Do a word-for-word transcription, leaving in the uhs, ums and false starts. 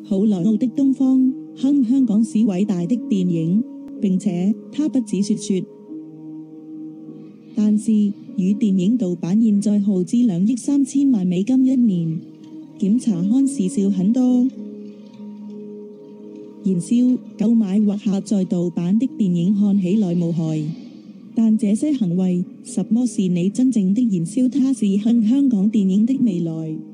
好萊塢的東方，哼香港是偉大的電影，並且他不只說說。但是與電影盜版現在耗資兩億三千萬美金一年，檢查看時少很多。燃燒、購買或下載盜版的電影看起來無害，但這些行為，什麼是你真正的燃燒？它是哼香港電影的未來。